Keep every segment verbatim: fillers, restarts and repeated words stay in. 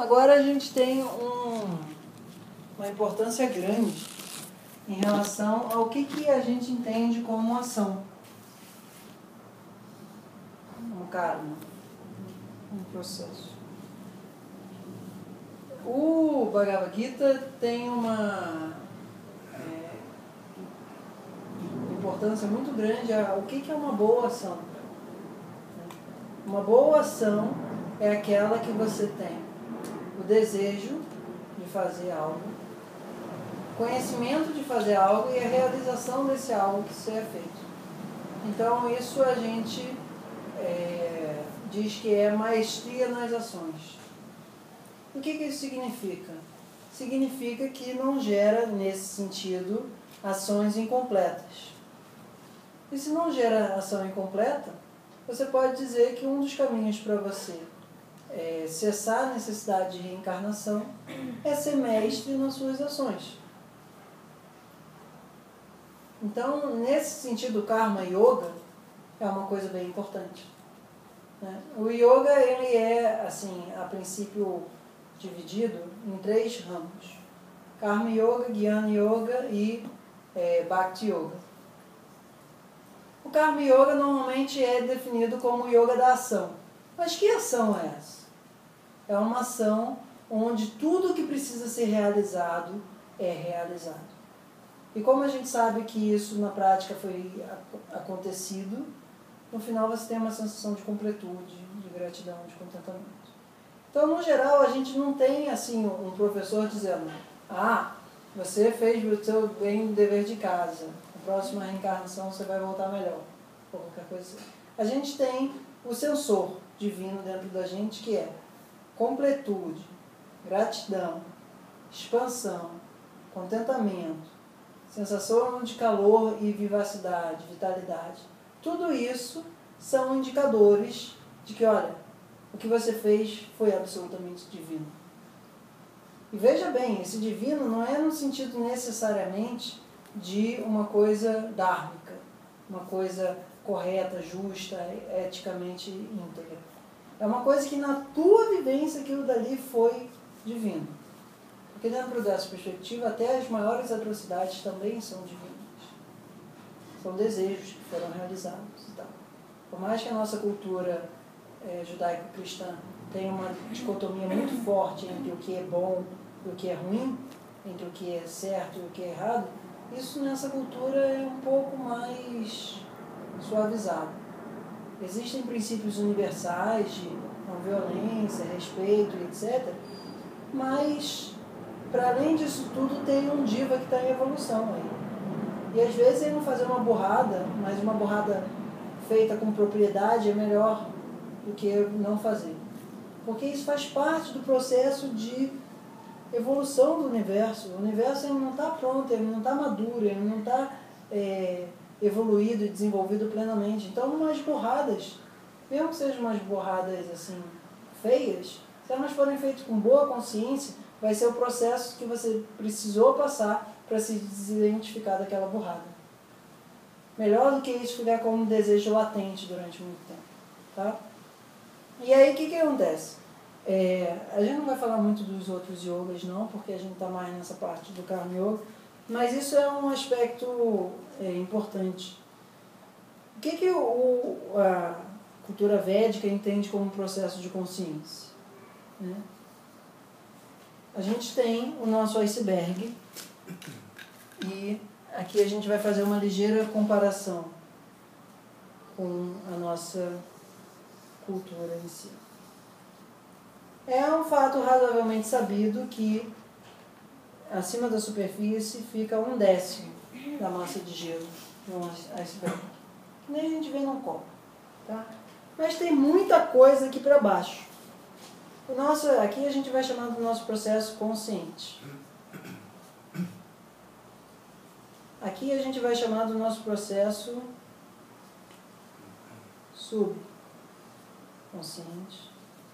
Agora a gente tem um, uma importância grande em relação ao que, que a gente entende como ação. Um karma, um processo. O Bhagavad Gita tem uma é, importância muito grande ao que, que é uma boa ação. Uma boa ação é aquela que você tem o desejo de fazer algo, conhecimento de fazer algo e a realização desse algo que se é feito. Então isso a gente é, diz que é maestria nas ações. O que, que isso significa? Significa que não gera, nesse sentido, ações incompletas. E se não gera ação incompleta, você pode dizer que um dos caminhos para você é, cessar a necessidade de reencarnação é ser mestre nas suas ações. Então, nesse sentido, o Karma Yoga é uma coisa bem importante. Né? O Yoga, ele é, assim, a princípio dividido em três ramos. Karma Yoga, Jnana Yoga e é, Bhakti Yoga. O Karma Yoga normalmente é definido como Yoga da ação. Mas que ação é essa? É uma ação onde tudo que precisa ser realizado é realizado. E como a gente sabe que isso na prática foi acontecido, no final você tem uma sensação de completude, de gratidão, de contentamento. Então, no geral, a gente não tem assim um professor dizendo: ah, você fez o seu bem dever de casa, na próxima reencarnação você vai voltar melhor, ou qualquer coisa assim. A gente tem o sensor divino dentro da gente, que é completude, gratidão, expansão, contentamento, sensação de calor e vivacidade, vitalidade. Tudo isso são indicadores de que, olha, o que você fez foi absolutamente divino. E veja bem, esse divino não é no sentido necessariamente de uma coisa dármica, uma coisa correta, justa, eticamente íntegra. É uma coisa que na tua vivência aquilo dali foi divino. Porque dentro dessa perspectiva, até as maiores atrocidades também são divinas. São desejos que foram realizados e tal. Por mais que a nossa cultura é, judaico-cristã tenha uma dicotomia muito forte entre o que é bom e o que é ruim, entre o que é certo e o que é errado, isso nessa cultura é um pouco mais suavizado. Existem princípios universais de não violência, respeito, etcétera, mas, para além disso tudo, tem um diva que está em evolução aí. E às vezes ele não fazer uma burrada, mas uma burrada feita com propriedade é melhor do que não fazer. Porque isso faz parte do processo de evolução do universo. O universo ele não está pronto, ele não está maduro, ele não está é, evoluído e desenvolvido plenamente. Então, umas burradas, mesmo que sejam umas burradas assim, feias, se elas forem feitas com boa consciência, vai ser o processo que você precisou passar para se desidentificar daquela burrada. Melhor do que isso ficar como um desejo latente durante muito tempo. Tá? E aí, o que, que acontece? É, a gente não vai falar muito dos outros yogas, não, porque a gente está mais nessa parte do Karma Yoga, mas isso é um aspecto é, importante. O que, que o, a cultura védica entende como processo de consciência? Né? A gente tem o nosso iceberg e aqui a gente vai fazer uma ligeira comparação com a nossa cultura em si. É um fato razoavelmente sabido que acima da superfície fica um décimo da massa de gelo no iceberg. Que nem a gente vê num copo. Tá? Mas tem muita coisa aqui para baixo. O nosso, aqui a gente vai chamar do nosso processo consciente. Aqui a gente vai chamar do nosso processo subconsciente.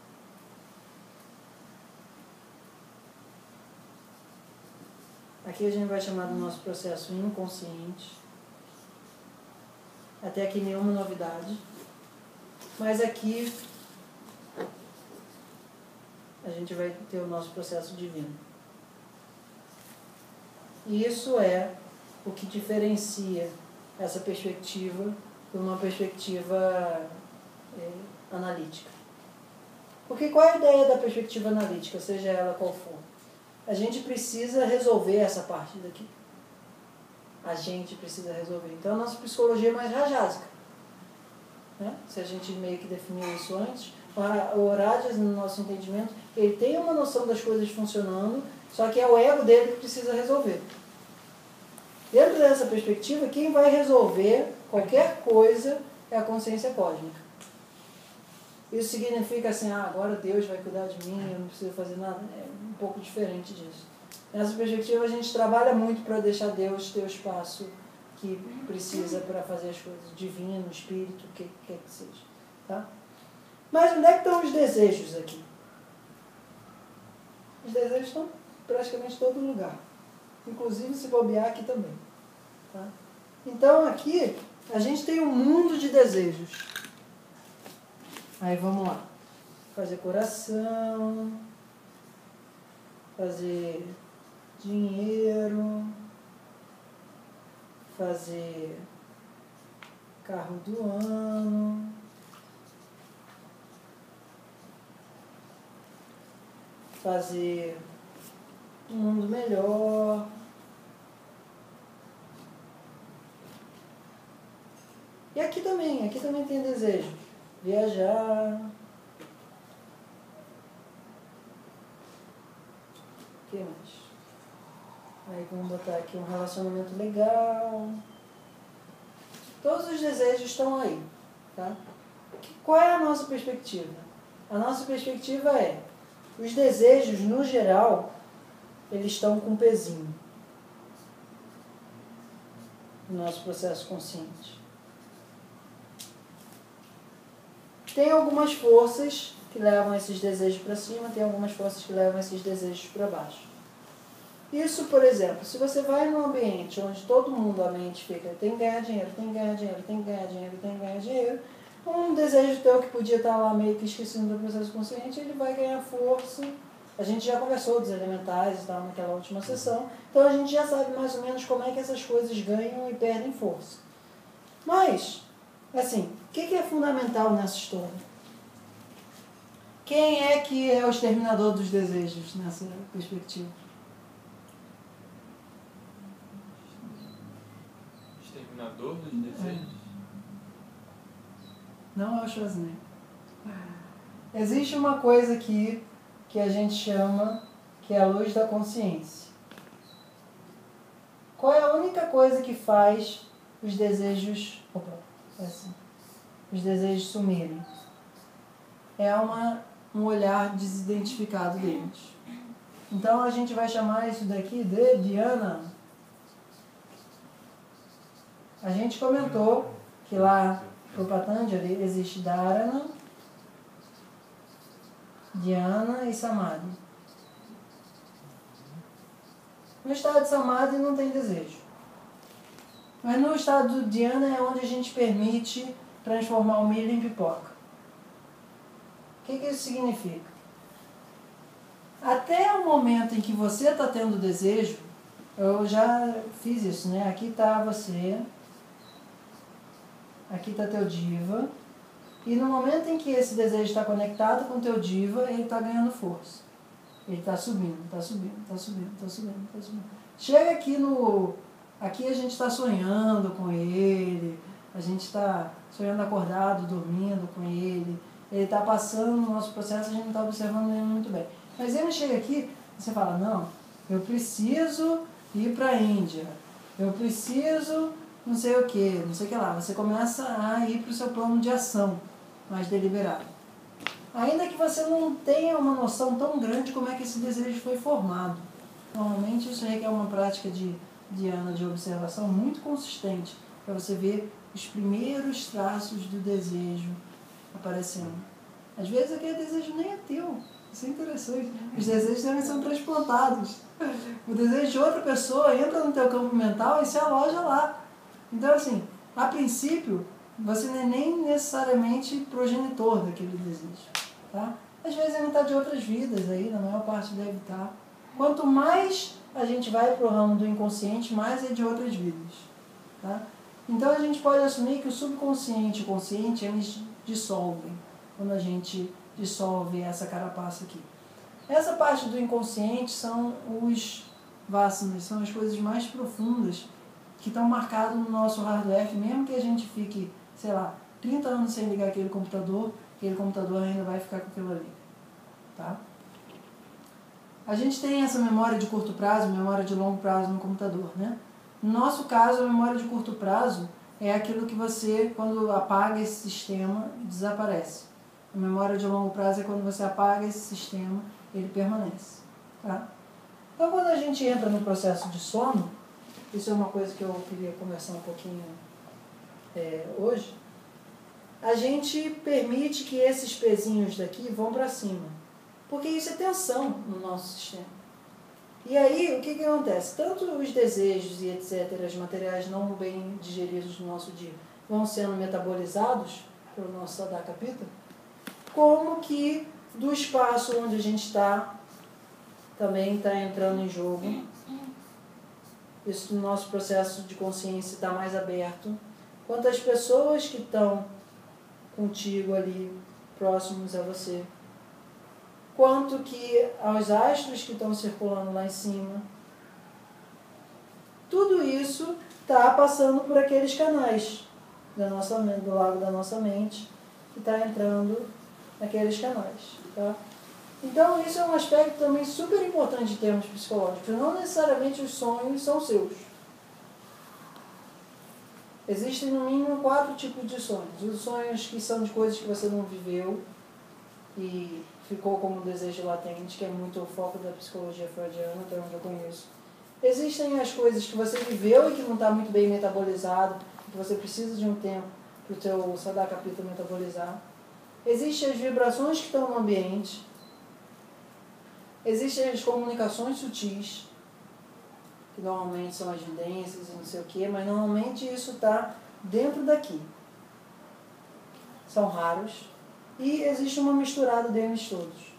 Aqui a gente vai chamar do nosso processo inconsciente. Até aqui nenhuma novidade. Mas aqui a gente vai ter o nosso processo divino. E isso é o que diferencia essa perspectiva de uma perspectiva é, analítica. Porque qual é a ideia da perspectiva analítica, seja ela qual for? A gente precisa resolver essa parte daqui. A gente precisa resolver. Então a nossa psicologia é mais rajásica. Né? Se a gente meio que definiu isso antes, o Horácio, no nosso entendimento, ele tem uma noção das coisas funcionando, só que é o ego dele que precisa resolver. Dentro dessa perspectiva, quem vai resolver qualquer coisa é a consciência cósmica. Isso significa assim, ah, agora Deus vai cuidar de mim, eu não preciso fazer nada. É um pouco diferente disso. Nessa perspectiva, a gente trabalha muito para deixar Deus ter o espaço que precisa para fazer as coisas, divino, espírito, o que quer que seja. Tá? Mas onde é que estão os desejos aqui? Os desejos estão praticamente em todo lugar. Inclusive se bobear aqui também. Tá? Então aqui a gente tem um mundo de desejos. Aí vamos lá. Fazer coração, fazer dinheiro, fazer carro do ano, fazer um mundo melhor, e aqui também, aqui também tem desejo. Viajar. O que mais? Aí vamos botar aqui um relacionamento legal. Todos os desejos estão aí. Tá? Qual é a nossa perspectiva? A nossa perspectiva é, os desejos, no geral, eles estão com pezinho no nosso processo consciente. Tem algumas forças que levam esses desejos para cima, tem algumas forças que levam esses desejos para baixo. Isso, por exemplo, se você vai num ambiente onde todo mundo, a mente fica, tem que ganhar dinheiro, tem que ganhar dinheiro, tem que ganhar dinheiro, tem que ganhar dinheiro, um desejo teu que podia estar lá meio que esquecido do processo consciente, ele vai ganhar força. A gente já conversou dos elementares e tal naquela última sessão, então a gente já sabe mais ou menos como é que essas coisas ganham e perdem força. Mas, assim, o que, que é fundamental nessa história? Quem é que é o exterminador dos desejos nessa perspectiva? Exterminador dos desejos? É. Não é o Schwarzenegger. Existe uma coisa aqui que a gente chama que é a luz da consciência. Qual é a única coisa que faz os desejos... Opa, é assim. Os desejos sumirem? É uma, um olhar desidentificado deles. Então a gente vai chamar isso daqui de Dhyana. A gente comentou que lá no Patanjali existe Dharana, Dhyana e Samadhi. No estado de Samadhi não tem desejo. Mas no estado do Dhyana é onde a gente permite transformar o milho em pipoca. O que, que isso significa? Até o momento em que você está tendo desejo, eu já fiz isso, né? Aqui está você, aqui está teu diva, e no momento em que esse desejo está conectado com teu diva, ele está ganhando força. Ele está subindo, está subindo, está subindo, está subindo, está subindo. Chega aqui no... Aqui a gente está sonhando com ele, a gente está sonhando acordado, dormindo com ele, ele está passando no nosso processo, a gente não está observando ele muito bem. Mas ele chega aqui, você fala, não, eu preciso ir para a Índia, eu preciso não sei o que, não sei o que lá. Você começa a ir para o seu plano de ação mais deliberado. Ainda que você não tenha uma noção tão grande de como é que esse desejo foi formado. Normalmente isso requer uma prática de dhyana, de observação muito consistente, para você ver os primeiros traços do desejo aparecendo. Às vezes aquele desejo nem é teu. Isso é interessante. Os desejos também são transplantados. O desejo de outra pessoa entra no teu campo mental e se aloja lá. Então, assim, a princípio, você não é nem necessariamente progenitor daquele desejo. Tá? Às vezes ele está de outras vidas aí, na maior parte deve estar. Quanto mais a gente vai para o ramo do inconsciente, mais é de outras vidas. Tá? Então a gente pode assumir que o subconsciente e o consciente, eles dissolvem, quando a gente dissolve essa carapaça aqui. Essa parte do inconsciente são os vasanas, são as coisas mais profundas que estão marcadas no nosso hardware, mesmo que a gente fique, sei lá, trinta anos sem ligar aquele computador, aquele computador ainda vai ficar com aquilo ali. Tá? A gente tem essa memória de curto prazo, memória de longo prazo no computador, né? No nosso caso, a memória de curto prazo é aquilo que você, quando apaga esse sistema, desaparece. A memória de longo prazo é quando você apaga esse sistema, ele permanece. Tá? Então, quando a gente entra no processo de sono, isso é uma coisa que eu queria conversar um pouquinho é, hoje, a gente permite que esses pezinhos daqui vão para cima, porque isso é tensão no nosso sistema. E aí, o que, que acontece? Tanto os desejos e etcétera, os materiais não bem digeridos no nosso dia, vão sendo metabolizados pelo nosso Sadaka Pitta, como que do espaço onde a gente está, também está entrando em jogo. Isso no nosso processo de consciência está mais aberto. Quanto às pessoas que estão contigo ali, próximos a você, quanto que aos astros que estão circulando lá em cima. Tudo isso está passando por aqueles canais da nossa, do lago da nossa mente, que está entrando naqueles canais. Tá? Então, isso é um aspecto também super importante em termos psicológicos. Não necessariamente os sonhos são seus. Existem, no mínimo, quatro tipos de sonhos. Os sonhos que são de coisas que você não viveu e ficou como desejo latente, que é muito o foco da psicologia freudiana, até onde eu conheço. Existem as coisas que você viveu e que não está muito bem metabolizado, que você precisa de um tempo para o teu Sadaka Pitta metabolizar. Existem as vibrações que estão no ambiente. Existem as comunicações sutis, que normalmente são as vidências e não sei o quê, mas normalmente isso está dentro daqui. São raros. E existe uma misturada deles todos.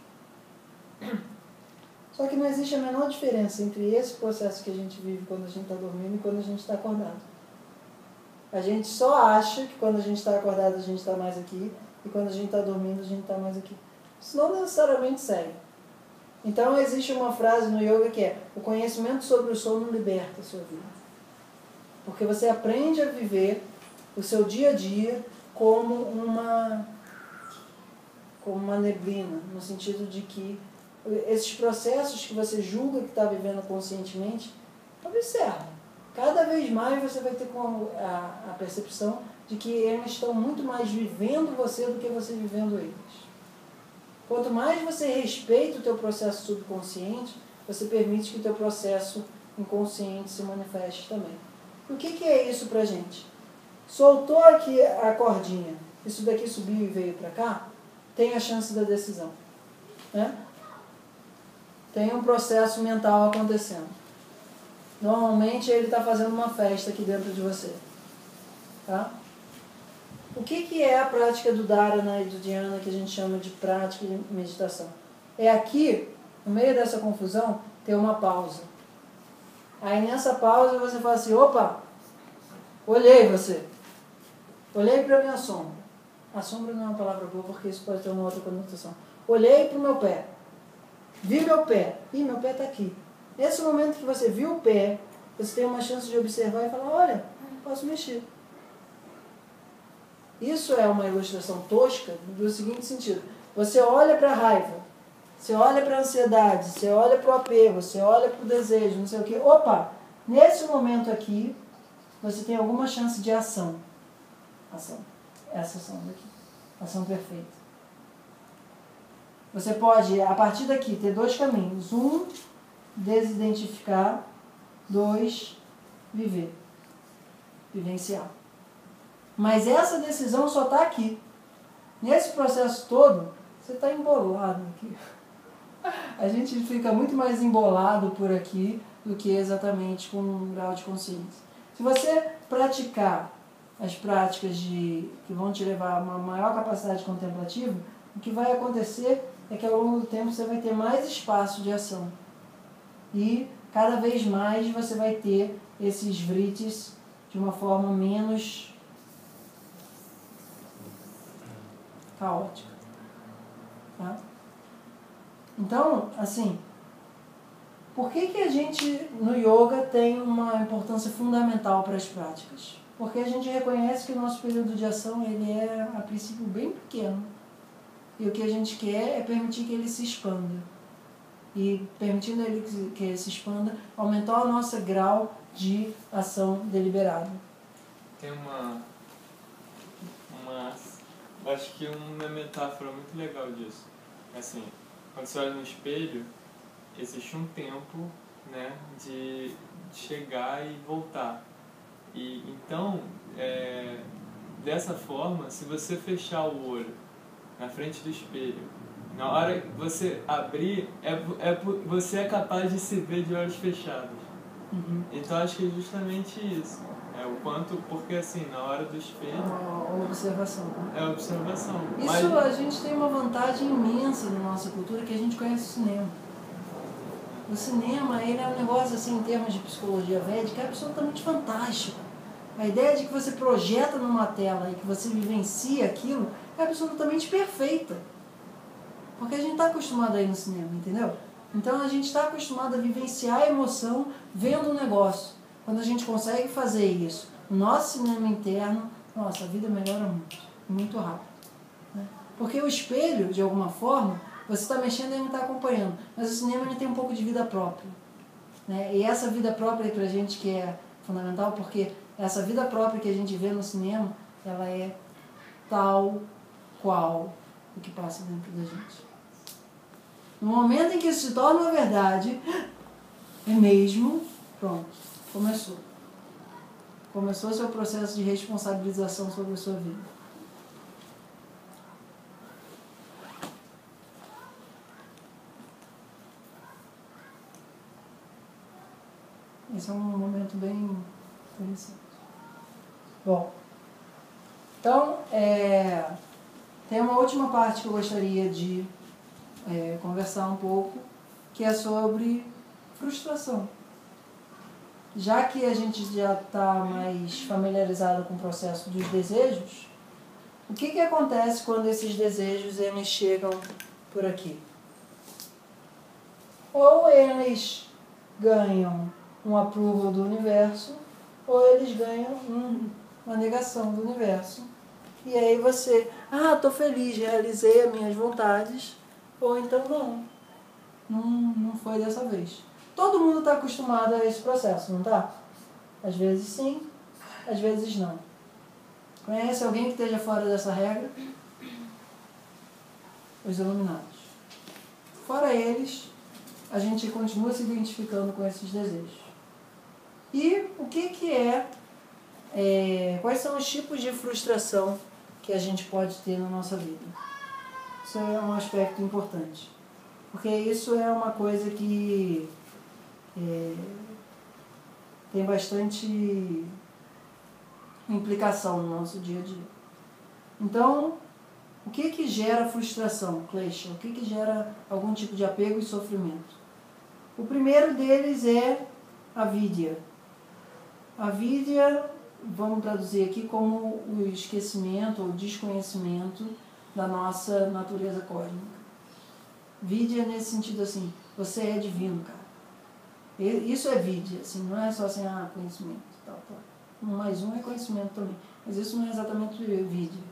Só que não existe a menor diferença entre esse processo que a gente vive quando a gente está dormindo e quando a gente está acordado. A gente só acha que quando a gente está acordado a gente está mais aqui, e quando a gente está dormindo a gente está mais aqui. Isso não necessariamente segue. Então existe uma frase no yoga que é: o conhecimento sobre o sono liberta a sua vida. Porque você aprende a viver o seu dia a dia como uma, como uma neblina, no sentido de que esses processos que você julga que está vivendo conscientemente, observa. Cada vez mais você vai ter a, a percepção de que eles estão muito mais vivendo você do que você vivendo eles. Quanto mais você respeita o teu processo subconsciente, você permite que o teu processo inconsciente se manifeste também. O que, que é isso pra gente? Soltou aqui a cordinha, isso daqui subiu e veio para cá, tem a chance da decisão. Né? Tem um processo mental acontecendo. Normalmente ele está fazendo uma festa aqui dentro de você. Tá? O que, que é a prática do Dharana e do Dhyana, que a gente chama de prática de meditação? É aqui, no meio dessa confusão, ter uma pausa. Aí nessa pausa você fala assim: opa, olhei você. Olhei para a minha sombra. A sombra não é uma palavra boa porque isso pode ter uma outra conotação. Olhei para o meu pé. Vi meu pé. Ih, meu pé está aqui. Nesse momento que você viu o pé, você tem uma chance de observar e falar: olha, posso mexer. Isso é uma ilustração tosca do seguinte sentido: você olha para a raiva, você olha para a ansiedade, você olha para o apego, você olha para o desejo, não sei o quê. Opa, nesse momento aqui, você tem alguma chance de ação. Ação. Essa ação daqui. Ação perfeita. Você pode, a partir daqui, ter dois caminhos. Um, desidentificar. Dois, viver. Vivenciar. Mas essa decisão só está aqui. Nesse processo todo, você está embolado aqui. A gente fica muito mais embolado por aqui do que exatamente com um grau de consciência. Se você praticar as práticas de, que vão te levar a uma maior capacidade contemplativa, o que vai acontecer é que ao longo do tempo você vai ter mais espaço de ação. E cada vez mais você vai ter esses vritis de uma forma menos caótica. Tá? Então, assim, por que que a gente no yoga tem uma importância fundamental para as práticas? Porque a gente reconhece que o nosso período de ação ele é, a princípio, bem pequeno. E o que a gente quer é permitir que ele se expanda. E permitindo ele que, que ele se expanda, aumentar o nosso grau de ação deliberada. Tem uma, uma... Acho que uma metáfora muito legal disso. Assim, quando você olha no espelho, existe um tempo, né, de chegar e voltar. E então, é, dessa forma, se você fechar o olho na frente do espelho, na hora que você abrir, é, é, você é capaz de se ver de olhos fechados. Uhum. Então acho que é justamente isso. É o quanto, porque assim, na hora do espelho... A observação. É a observação. Isso Mas... a gente tem uma vantagem imensa na nossa cultura, que a gente conhece o cinema. O cinema, ele é um negócio, assim, em termos de psicologia védica, é absolutamente fantástico. A ideia de que você projeta numa tela e que você vivencia aquilo é absolutamente perfeita. Porque a gente está acostumado a ir no cinema, entendeu? Então a gente está acostumado a vivenciar a emoção vendo um negócio. Quando a gente consegue fazer isso no nosso cinema interno, nossa, a vida melhora muito, muito rápido. Né? Porque o espelho, de alguma forma, você está mexendo e ele está acompanhando. Mas o cinema ele tem um pouco de vida própria. Né? E essa vida própria para a gente que é fundamental, porque essa vida própria que a gente vê no cinema, ela é tal qual o que passa dentro da gente. No momento em que isso se torna uma verdade, é mesmo, pronto, começou. Começou o seu processo de responsabilização sobre a sua vida. Esse é um momento bem interessante. Bom, então, é, tem uma última parte que eu gostaria de é, conversar um pouco, que é sobre frustração. Já que a gente já está mais familiarizado com o processo dos desejos, o que que acontece quando esses desejos eles chegam por aqui? Ou eles ganham um approval do universo, ou eles ganham um, uma negação do universo. E aí você, ah, estou feliz, realizei as minhas vontades, ou então não, não, não foi dessa vez. Todo mundo está acostumado a esse processo, não está? Às vezes sim, às vezes não. Conhece alguém que esteja fora dessa regra? Os iluminados. Fora eles, a gente continua se identificando com esses desejos. E o que que é, é, quais são os tipos de frustração que a gente pode ter na nossa vida? Isso é um aspecto importante. Porque isso é uma coisa que é, tem bastante implicação no nosso dia a dia. Então, o que que gera frustração, Klesha? O que que gera algum tipo de apego e sofrimento? O primeiro deles é a vidya. A vidya, vamos traduzir aqui como o esquecimento ou desconhecimento da nossa natureza cósmica. Vidya nesse sentido assim, você é divino, cara. Isso é vidya, assim, não é só assim, ah, conhecimento, tal, tal. Um mais um é conhecimento também, mas isso não é exatamente vidya.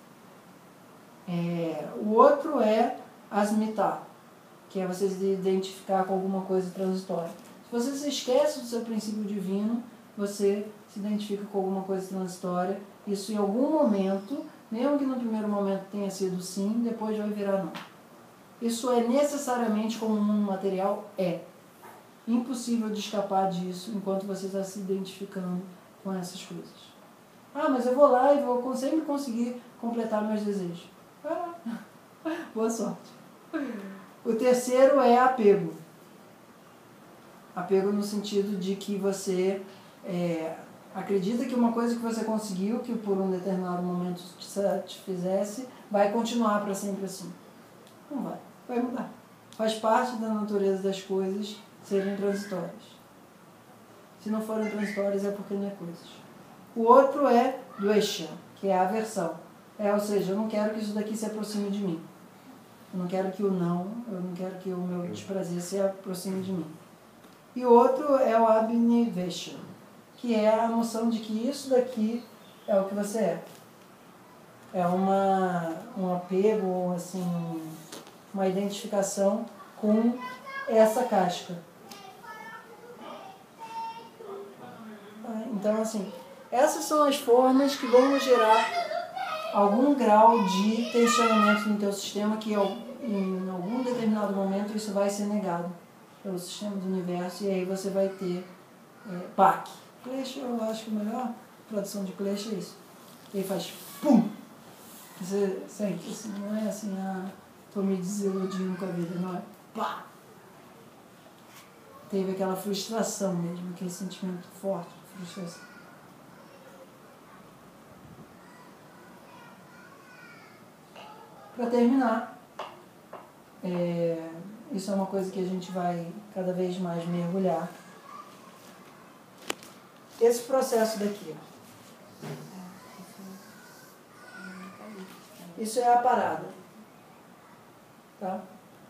É, o outro é asmita, que é você se identificar com alguma coisa transitória. Se você se esquece do seu princípio divino, você se identifica com alguma coisa transitória. Isso em algum momento, mesmo que no primeiro momento tenha sido sim, depois vai virar não. Isso é necessariamente como um mundo material? É. Impossível de escapar disso enquanto você está se identificando com essas coisas. Ah, mas eu vou lá e vou sempre conseguir completar meus desejos. Ah, boa sorte. O terceiro é apego. Apego no sentido de que você é, acredita que uma coisa que você conseguiu, que por um determinado momento te satisfizesse, vai continuar para sempre assim. Não vai. vai mudar. Faz parte da natureza das coisas serem transitórias. Se não forem transitórias é porque não é coisas. O outro é dvesha, que é a aversão. É, ou seja, eu não quero que isso daqui se aproxime de mim. Eu não quero que o não, eu não quero que o meu desprazer se aproxime de mim. E o outro é o abhinivesha, que é a noção de que isso daqui é o que você é. É uma, um apego, assim, uma identificação com essa casca. Então, assim, essas são as formas que vão gerar algum grau de tensionamento no teu sistema que em algum determinado momento isso vai ser negado pelo sistema do universo e aí você vai ter é, P A C. Klesha, eu acho que a melhor tradução de Klesha é isso. E aí faz pum! Você sente, assim, não é assim, ah, tô me desiludindo com a vida, não é pá! Teve aquela frustração mesmo, aquele sentimento forte de frustração. Para terminar, é, isso é uma coisa que a gente vai cada vez mais mergulhar. Esse processo daqui, ó. Isso é a parada. Tá?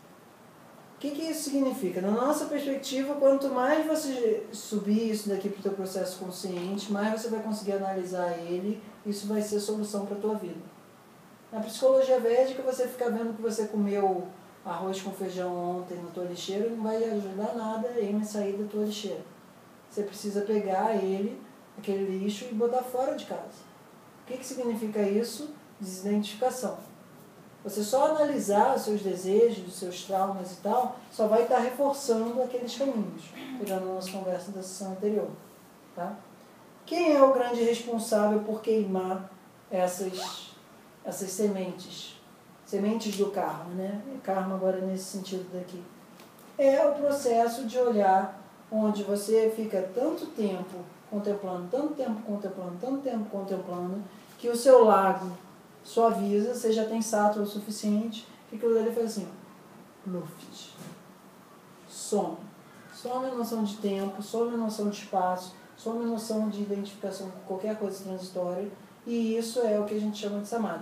O que, que isso significa? Na nossa perspectiva, quanto mais você subir isso daqui para o teu processo consciente, mais você vai conseguir analisar ele, isso vai ser solução para a tua vida. Na psicologia védica, você ficar vendo que você comeu arroz com feijão ontem na tua lixeira não vai ajudar nada em sair da tua lixeira. Você precisa pegar ele, aquele lixo, e botar fora de casa. O que, que significa isso? Desidentificação. Você só analisar os seus desejos, os seus traumas e tal, só vai estar reforçando aqueles caminhos, pegando a nossa conversa da sessão anterior. Tá? Quem é o grande responsável por queimar essas, essas sementes? Sementes do karma, né? Karma agora nesse sentido daqui. É o processo de olhar onde você fica tanto tempo contemplando, tanto tempo contemplando, tanto tempo contemplando, que o seu lago suaviza, você já tem sattva o suficiente, que aquilo dali faz assim, ó, luft, some. Some a noção de tempo, some a noção de espaço, some a noção de identificação com qualquer coisa transitória, e isso é o que a gente chama de samadhi.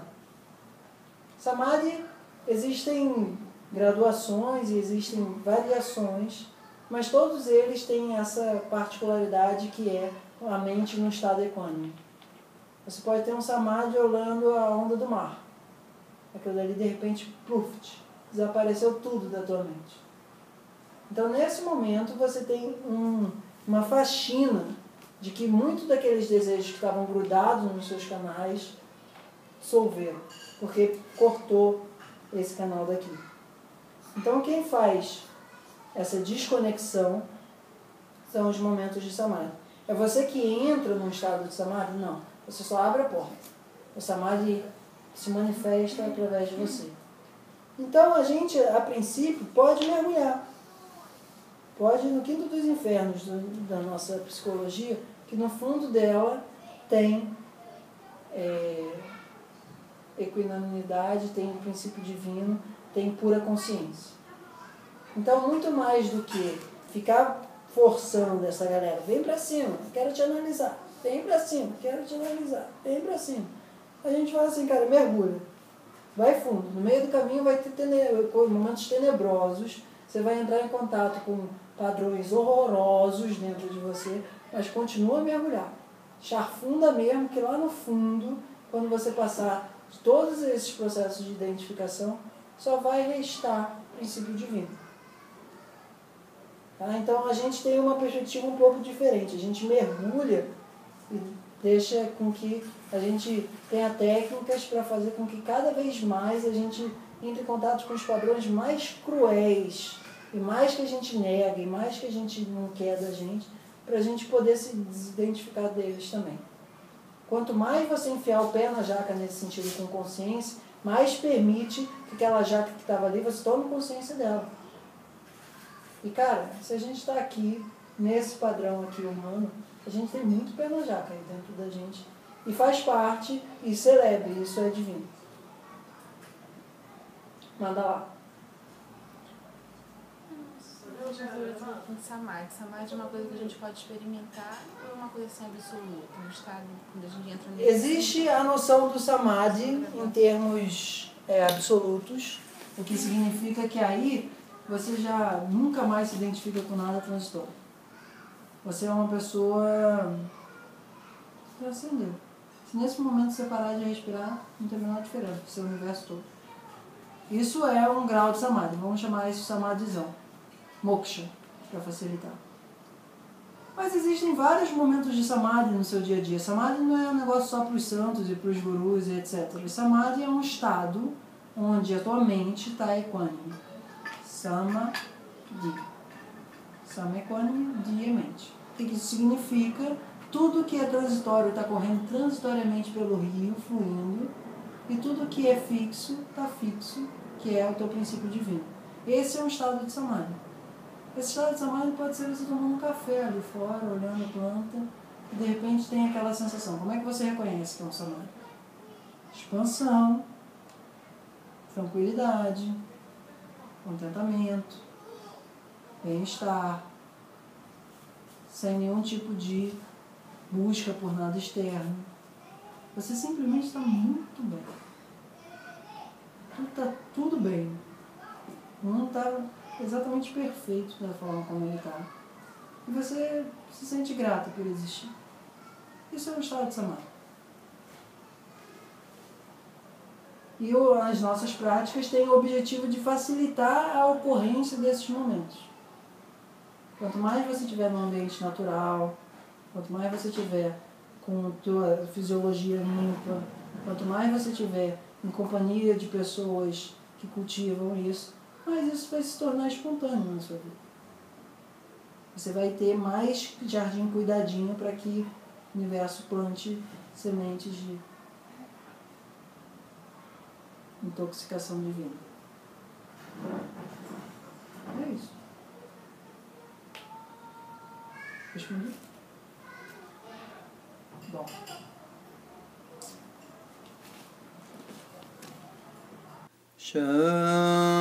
Samadhi, existem graduações e existem variações, mas todos eles têm essa particularidade que é a mente no estado equânime. Você pode ter um samadhi olhando a onda do mar. Aquilo dali, de repente, pluft, desapareceu tudo da tua mente. Então, nesse momento, você tem um, uma faxina de que muitos daqueles desejos que estavam grudados nos seus canais dissolveram, porque cortou esse canal daqui. Então, quem faz essa desconexão são os momentos de samadhi. É você que entra num estado de samadhi? Não. Você só abre a porta. O samadhi se manifesta através de você. Então, a gente, a princípio, pode mergulhar. Pode, no quinto dos infernos do, da nossa psicologia, que no fundo dela tem é, equanimidade, tem o princípio divino, tem pura consciência. Então, muito mais do que ficar forçando essa galera, vem pra cima, quero te analisar, vem pra cima, quero te analisar, vem pra cima. A gente fala assim, cara, mergulha, vai fundo. No meio do caminho vai ter tene- momentos tenebrosos, você vai entrar em contato com padrões horrorosos dentro de você, mas continua a mergulhar. Charfunda mesmo, que lá no fundo, quando você passar todos esses processos de identificação, só vai restar o princípio divino. Tá? Então a gente tem uma perspectiva um pouco diferente. A gente mergulha e deixa com que a gente tenha técnicas para fazer com que cada vez mais a gente entre em contato com os padrões mais cruéis, e mais que a gente nega, e mais que a gente não quer da gente, para a gente poder se desidentificar deles também. Quanto mais você enfiar o pé na jaca nesse sentido com consciência, mais permite que aquela jaca que estava ali, você tome consciência dela. E cara, se a gente está aqui, nesse padrão aqui humano, a gente tem muito pé na jaca aí dentro da gente. E faz parte, e celebre, isso é divino. Manda lá. gente entrou em Samadhi. Samadhi é uma coisa que a gente pode experimentar ou é uma coisa assim absoluta? Um estado, quando a gente entra nesse... Existe a noção do Samadhi em termos é, absolutos, o que significa que aí você já nunca mais se identifica com nada transitório. Você é uma pessoa transcendeu. Se nesse momento você parar de respirar, não tem a menor diferença, seu universo todo. Isso é um grau de Samadhi, vamos chamar isso de Samadhizão. Moksha, para facilitar. Mas existem vários momentos de Samadhi no seu dia a dia. Samadhi não é um negócio só para os santos e para os gurus e etcétera. Samadhi é um estado onde a tua mente está equânime. Samadhi. Sama equânime, di é mente. O que isso significa? Tudo que é transitório está correndo transitoriamente pelo rio, fluindo. E tudo que é fixo, está fixo, que é o teu princípio divino. Esse é um estado de Samadhi. Esse estado de Samadhi pode ser você tomando um café ali fora, olhando a planta, e de repente tem aquela sensação. Como é que você reconhece que é um Samadhi? Expansão, tranquilidade, contentamento, bem-estar, sem nenhum tipo de busca por nada externo. Você simplesmente está muito bem. Tudo está tudo bem. Não está exatamente perfeito da forma como ele está. E você se sente grato por existir. Isso é um estado de Samadhi. E as nossas práticas têm o objetivo de facilitar a ocorrência desses momentos. Quanto mais você estiver num ambiente natural, quanto mais você estiver com a tua fisiologia limpa, quanto mais você estiver em companhia de pessoas que cultivam isso, mais isso vai se tornar espontâneo na sua vida. Você vai ter mais jardim cuidadinho para que o universo plante sementes de intoxicação divina. É isso. Respondi? Bom. Shanti.